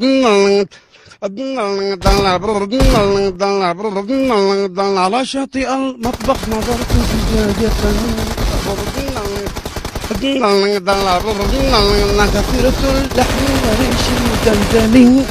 على شاطئ المطبخ نظرت زجاجة كثيرة اللحم وريش المدلدل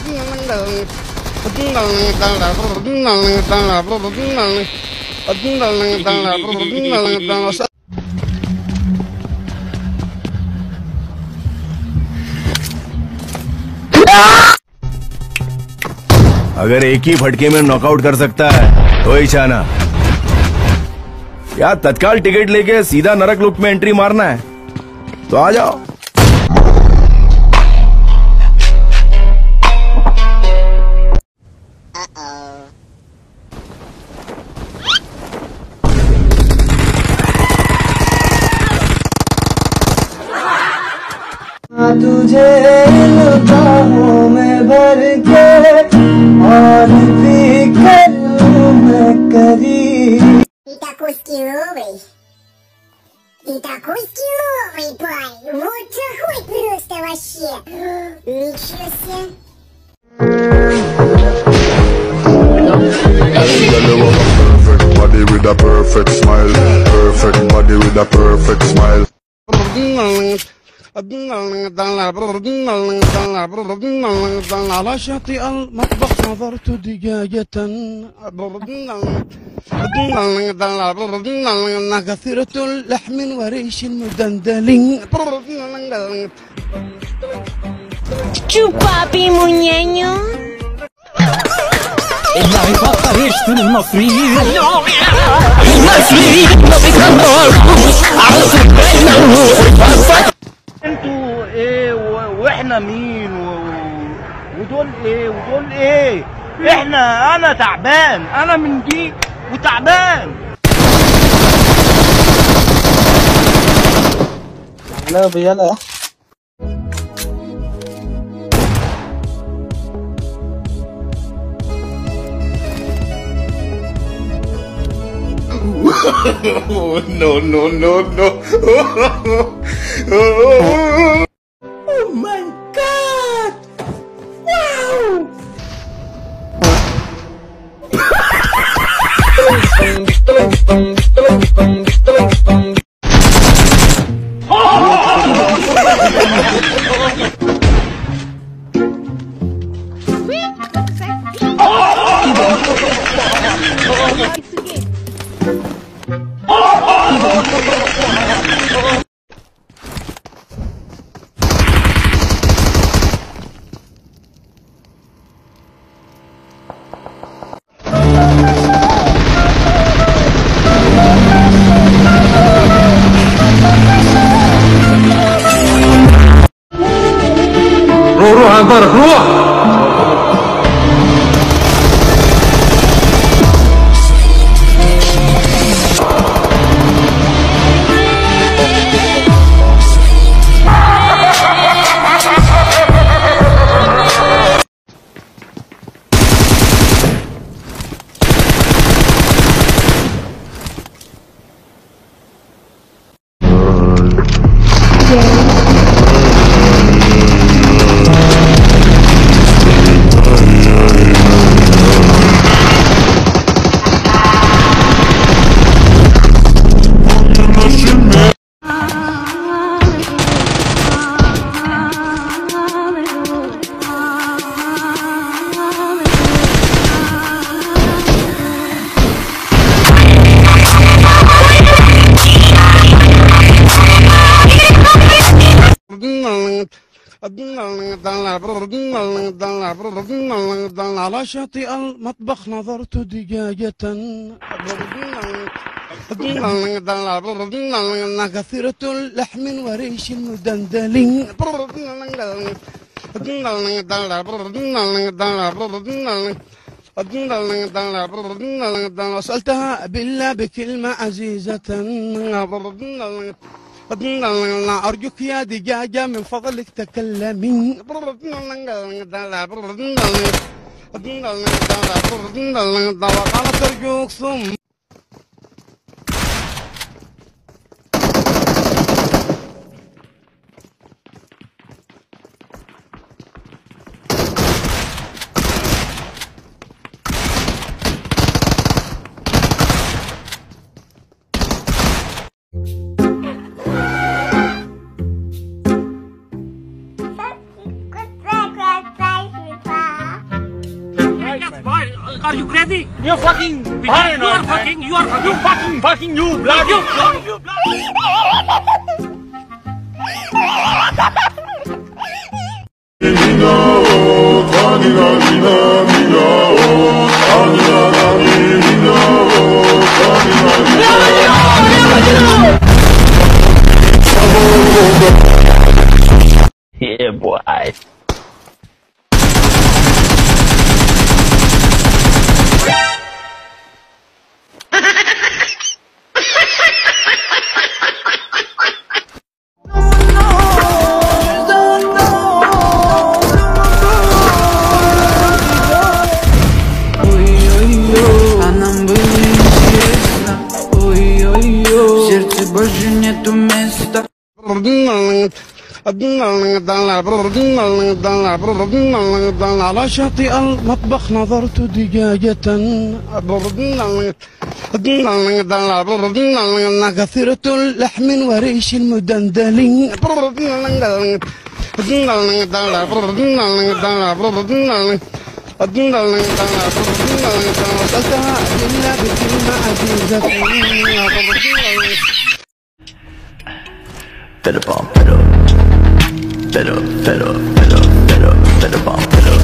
अगर एक ही फटके में नॉकआउट कर सकता है तो ही चाहना या तत्काल टिकट लेके सीधा नरक लुक में एंट्री मारना है तो आ जाओ। तुझे लुटाऊं में भर के और भी करूं मैं करीब। Ты такой скилловый парень, вот захуй просто вообще. Ничего себе. Perfect body with a perfect smile. Perfect body with a perfect smile. على شاطئ المطبخ نظرت دجاجة كثيرة اللحم وريش مدندل. Чупапи муняню. اللعبة يشتري المصريين انتوا ايه واحنا مين ودول ايه ودول ايه؟ انا تعبان، انا من دي وتعبان. لا بيلا No, no, no, no. Oh my god! Wow! روح عن طرف روح. على شاطئ المطبخ نظرت دجاجة كثيرة اللحم وريش مدندل. وسألتها بالله بكلمة عزيزة أرجوك يا دجاجة من فضلك تكلمي. وقالت أرجوك ثم You fucking paranoid. You fucking you blood. You Yeah, boy. Она была интересна, ой-ой-ой, в сердце больше нету места. على شاطئ المطبخ نظرت دجاجة كثيرة اللحم وريش المدندل وصلتها إلا بكلمة عزيزة Better bomb, better bomb, better.